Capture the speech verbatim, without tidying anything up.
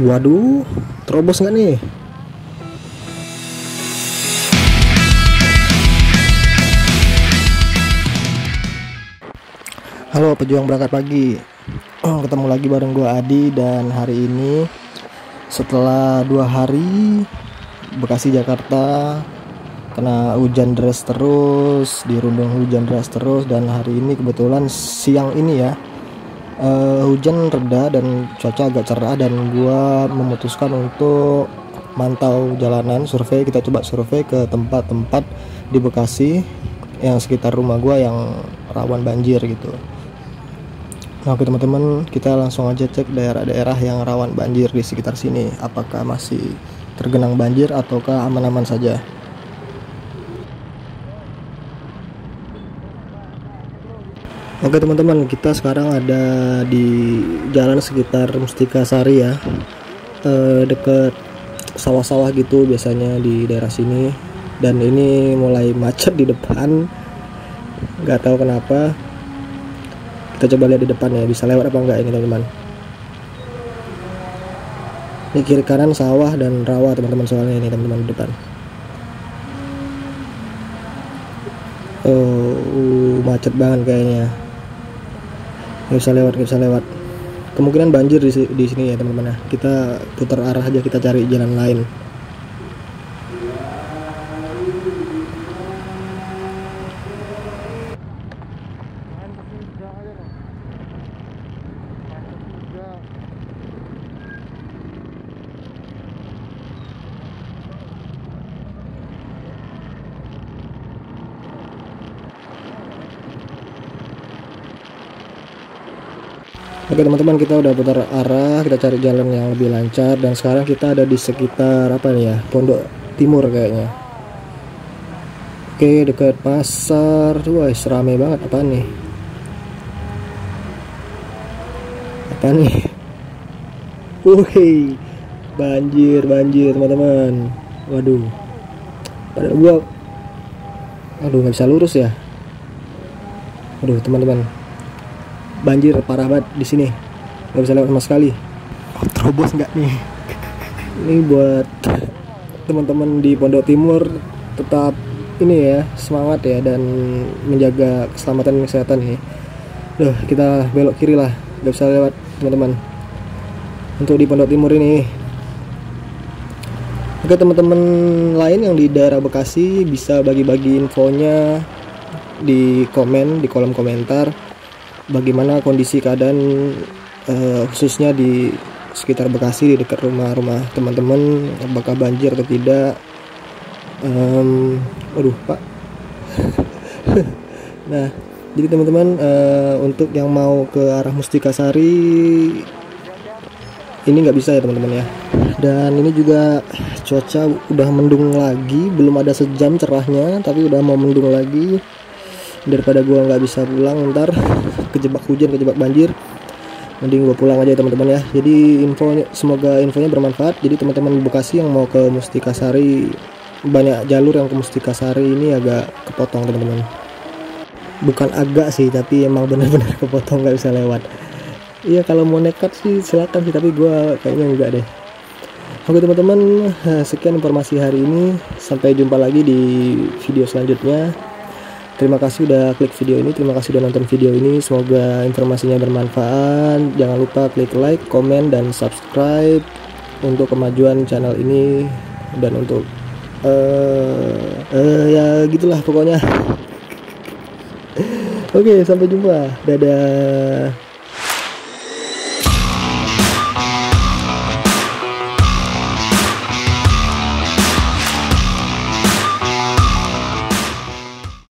Waduh, terobos nggak nih? Halo pejuang berangkat pagi. Ketemu lagi bareng gua Adi, dan hari ini setelah dua hari Bekasi Jakarta kena hujan deras terus, dirundung hujan deras terus, dan hari ini kebetulan siang ini ya uh, hujan reda dan cuaca agak cerah, dan gua memutuskan untuk mantau jalanan, survei. Kita coba survei ke tempat-tempat di Bekasi yang sekitar rumah gua yang rawan banjir gitu. Nah, oke teman-teman, kita langsung aja cek daerah-daerah yang rawan banjir di sekitar sini. Apakah masih tergenang banjir ataukah aman-aman saja? Oke teman-teman, kita sekarang ada di jalan sekitar Mustika Sari ya, e, deket sawah-sawah gitu biasanya di daerah sini. Dan ini mulai macet di depan, nggak tahu kenapa. Kita coba lihat di depan ya, bisa lewat apa enggak ini teman-teman. Ini kiri kanan sawah dan rawa teman-teman, soalnya ini teman-teman di depan. Oh, uh, macet banget kayaknya. Nggak bisa lewat, nggak bisa lewat. Kemungkinan banjir di, di sini ya teman-teman ya. Kita putar arah aja, kita cari jalan lain. Oke teman-teman, kita udah putar arah, kita cari jalan yang lebih lancar, dan sekarang kita ada di sekitar apa nih ya, Pondok Timur kayaknya. Oke, dekat pasar. Wah, ramai banget. Apa nih? Apa nih? Wih, banjir, banjir teman-teman. Waduh, padahal gua, aduh nggak bisa lurus ya. Aduh teman-teman, banjir parah banget di sini, nggak bisa lewat sama sekali. Oh, terobos nggak nih? Ini buat teman-teman di Pondok Timur, tetap ini ya, semangat ya, dan menjaga keselamatan dan kesehatan nih. Duh, kita belok kiri lah, nggak bisa lewat teman-teman untuk di Pondok Timur ini. Oke teman-teman lain yang di daerah Bekasi bisa bagi-bagi infonya di komen, di kolom komentar, bagaimana kondisi keadaan uh, khususnya di sekitar Bekasi, di dekat rumah-rumah teman-teman, apakah banjir atau tidak. um, aduh pak Nah, jadi teman-teman, uh, untuk yang mau ke arah Mustika Sari ini nggak bisa ya teman-teman ya. Dan ini juga cuaca udah mendung lagi, belum ada sejam cerahnya tapi udah mau mendung lagi. Daripada gua nggak bisa pulang ntar kejebak hujan, kejebak banjir, mending gua pulang aja teman-teman ya. Jadi infonya, semoga infonya bermanfaat. Jadi teman-teman di Bekasi yang mau ke Mustika Sari, banyak jalur yang ke Mustika Sari ini agak kepotong teman-teman. Bukan agak sih, tapi emang benar-benar kepotong, nggak bisa lewat. Iya, kalau mau nekat sih silakan sih, tapi gua kayaknya enggak deh. Oke teman-teman, sekian informasi hari ini. Sampai jumpa lagi di video selanjutnya. Terima kasih udah klik video ini, terima kasih udah nonton video ini. Semoga informasinya bermanfaat. Jangan lupa klik like, komen, dan subscribe untuk kemajuan channel ini, dan untuk uh, uh, ya gitulah pokoknya. Oke, sampai jumpa. Dadah.